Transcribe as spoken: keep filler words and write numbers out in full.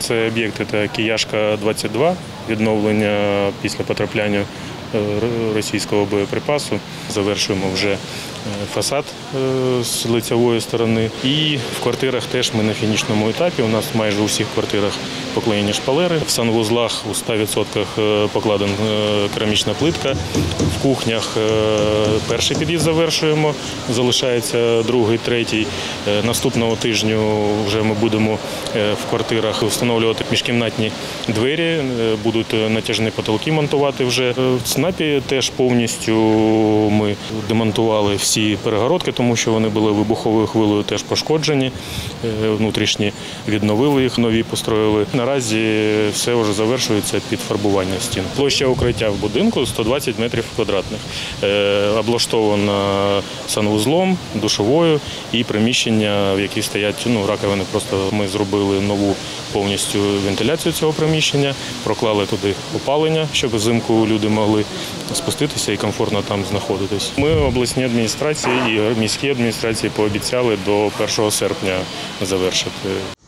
Це об'єкти та Кияшка двадцять два, відновлення після потрапляння російського боєприпасу. Завершуємо вже фасад з лицевої сторони. І в квартирах теж ми на фінішному етапі. У нас майже у всіх квартирах поклеєні шпалери. В санвузлах у ста відсотках покладена керамічна плитка. В кухнях перший під'їзд завершуємо, залишається другий, третій. Наступного тижню вже ми будемо в квартирах встановлювати міжкімнатні двері, будуть натяжні потолки монтувати вже. В ЦНАПі теж повністю ми демонтували всі перегородки, тому що вони були вибуховою хвилею теж пошкоджені. Внутрішні відновили їх, нові построїли. Наразі все вже завершується під фарбування стін. Площа укриття в будинку сто двадцять метрів квадратних. Облаштована санвузлом, душовою і приміщення, в яких стоять ну, раковини. Просто ми зробили нову повністю вентиляцію цього приміщення, проклали туди опалення, щоб взимку люди могли спуститися і комфортно там знаходитись. Ми обласні адміністрації і міські адміністрації пообіцяли до першого серпня завершити.